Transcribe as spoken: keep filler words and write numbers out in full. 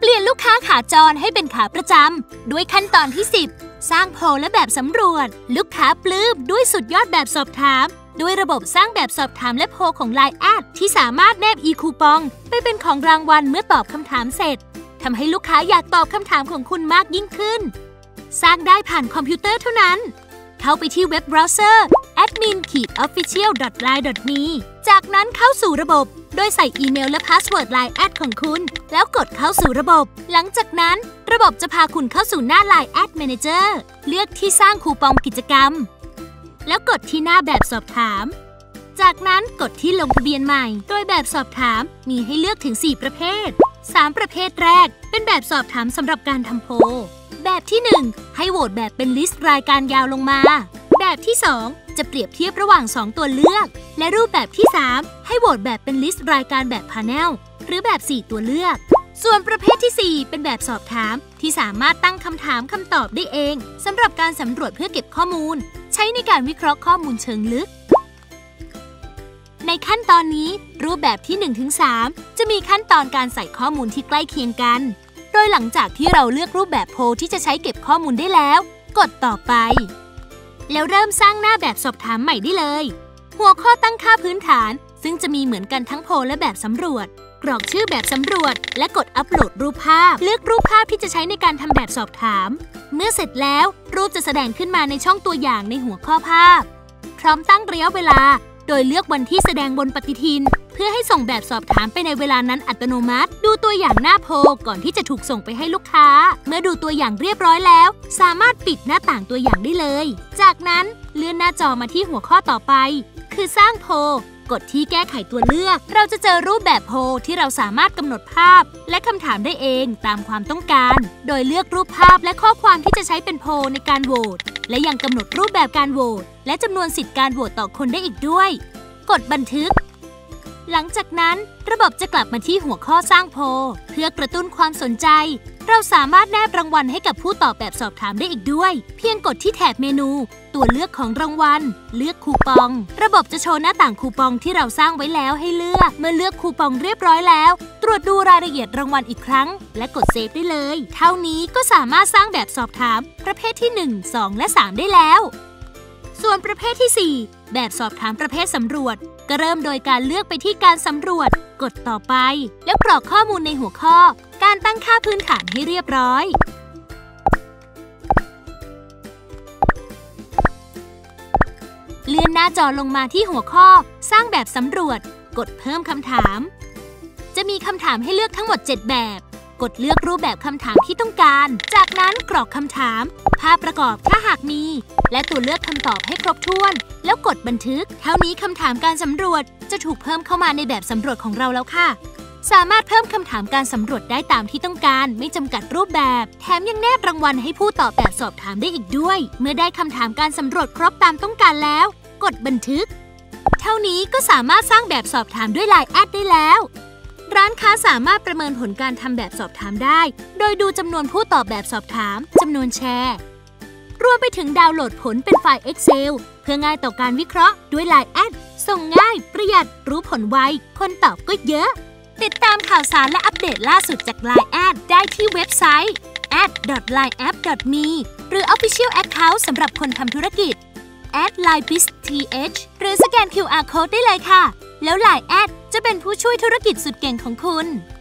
ปลี่ยนลูกค้าขาจรให้เป็นขาประจำด้วยขั้นตอนที่สิบสร้างโพลและแบบสำรวจลูกค้าปลื้มด้วยสุดยอดแบบสอบถามด้วยระบบสร้างแบบสอบถามและโพลของ ไลน์ แอดที่สามารถแนบ อี คูปองไปเป็นของรางวัลเมื่อตอบคำถามเสร็จทำให้ลูกค้าอยากตอบคำถามของคุณมากยิ่งขึ้นสร้างได้ผ่านคอมพิวเตอร์เท่านั้นเข้าไปที่เว็บเบราว์เซอร์ แอดมิน ออฟฟิเชียล ดอท ไลน์ ดอท มี จากนั้นเข้าสู่ระบบโดยใส่อีเมลและพาสเวิร์ด ไลน์ แอดของคุณแล้วกดเข้าสู่ระบบหลังจากนั้นระบบจะพาคุณเข้าสู่หน้า ไลน์ แอด แมเนเจอร์ เลือกที่สร้างคูปองกิจกรรมแล้วกดที่หน้าแบบสอบถามจากนั้นกดที่ลงทะเบียนใหม่โดยแบบสอบถามมีให้เลือกถึงสี่ประเภทสามประเภทแรกเป็นแบบสอบถามสำหรับการทำโพลแบบที่หนึ่งให้โหวตแบบเป็นลิสต์รายการยาวลงมาแบบที่สองจะเปรียบเทียบระหว่างสองตัวเลือกและรูปแบบที่สามให้โหวตแบบเป็นลิสต์รายการแบบพาเนลหรือแบบสี่ตัวเลือกส่วนประเภทที่สี่เป็นแบบสอบถามที่สามารถตั้งคำถามคำตอบได้เองสำหรับการสำรวจเพื่อเก็บข้อมูลใช้ในการวิเคราะห์ข้อมูลเชิงลึกในขั้นตอนนี้รูปแบบที่ หนึ่งถึงสาม จะมีขั้นตอนการใส่ข้อมูลที่ใกล้เคียงกันโดยหลังจากที่เราเลือกรูปแบบโพลที่จะใช้เก็บข้อมูลได้แล้วกดต่อไปแล้วเริ่มสร้างหน้าแบบสอบถามใหม่ได้เลยหัวข้อตั้งค่าพื้นฐานซึ่งจะมีเหมือนกันทั้งโพลและแบบสำรวจกรอกชื่อแบบสำรวจและกดอัปโหลดรูปภาพเลือกรูปภาพที่จะใช้ในการทำแบบสอบถามเมื่อเสร็จแล้วรูปจะแสดงขึ้นมาในช่องตัวอย่างในหัวข้อภาพพร้อมตั้งระยะเวลาโดยเลือกวันที่แสดงบนปฏิทินเพื่อให้ส่งแบบสอบถามไปในเวลานั้นอัตโนมัติดูตัวอย่างหน้าโพลก่อนที่จะถูกส่งไปให้ลูกค้าเมื่อดูตัวอย่างเรียบร้อยแล้วสามารถปิดหน้าต่างตัวอย่างได้เลยจากนั้นเลื่อนหน้าจอมาที่หัวข้อต่อไปคือสร้างโพลกดที่แก้ไขตัวเลือกเราจะเจอรูปแบบโพลที่เราสามารถกำหนดภาพและคำถามได้เองตามความต้องการโดยเลือกรูปภาพและข้อความที่จะใช้เป็นโพลในการโหวตและยังกำหนดรูปแบบการโหวตและจำนวนสิทธิ์การโหวตต่อคนได้อีกด้วยกดบันทึกหลังจากนั้นระบบจะกลับมาที่หัวข้อสร้างโพลเพื่อกระตุ้นความสนใจเราสามารถแนบรางวัลให้กับผู้ตอบแบบสอบถามได้อีกด้วยเพียงกดที่แถบเมนูตัวเลือกของรางวัลเลือกคูปองระบบจะโชว์หน้าต่างคูปองที่เราสร้างไว้แล้วให้เลือกเมื่อเลือกคูปองเรียบร้อยแล้วตรวจดูรายละเอียดรางวัลอีกครั้งและกดเซฟได้เลยเท่านี้ก็สามารถสร้างแบบสอบถามประเภทที่หนึ่ง สอง และสามได้แล้วส่วนประเภทที่สี่แบบสอบถามประเภทสำรวจก็เริ่มโดยการเลือกไปที่การสำรวจกดต่อไปแล้วกรอกข้อมูลในหัวข้อการตั้งค่าพื้นฐานให้เรียบร้อยเลื่อนหน้าจอลงมาที่หัวข้อสร้างแบบสำรวจกดเพิ่มคำถามจะมีคำถามให้เลือกทั้งหมดเจ็ดแบบกดเลือกรูปแบบคำถามที่ต้องการจากนั้นกรอกคำถามภาพประกอบถ้าหากมีและตัวเลือกคำตอบให้ครบถ้วนแล้วกดบันทึกเท่านี้คำถามการสำรวจจะถูกเพิ่มเข้ามาในแบบสำรวจของเราแล้วค่ะสามารถเพิ่มคำถามการสำรวจได้ตามที่ต้องการไม่จำกัดรูปแบบแถมยังแนบรางวัลให้ผู้ตอบแบบสอบถามได้อีกด้วยเมื่อได้คำถามการสำรวจครบตามต้องการแล้วกดบันทึกเท่านี้ก็สามารถสร้างแบบสอบถามด้วย ไลน์ แอดได้แล้วร้านค้าสามารถประเมินผลการทำแบบสอบถามได้โดยดูจำนวนผู้ตอบแบบสอบถามจำนวนแชร์รวมไปถึงดาวน์โหลดผลเป็นไฟล์ Excel เพื่อง่ายต่อการวิเคราะห์ด้วย ไลน์ แอดส่งง่ายประหยัดรู้ผลไวคนตอบก็เยอะติดตามข่าวสารและอัปเดตล่าสุดจาก ไลน์ แอดได้ที่เว็บไซต์ แอด ดอท ไลน์ แอป ดอท มี หรือ Official Account สำหรับคนทำธุรกิจ แอด ไลน์ บิส ที เอช หรือสแกน คิว อาร์ Code ได้เลยค่ะแล้ว ไลน์ แอดจะเป็นผู้ช่วยธุรกิจสุดเก่งของคุณ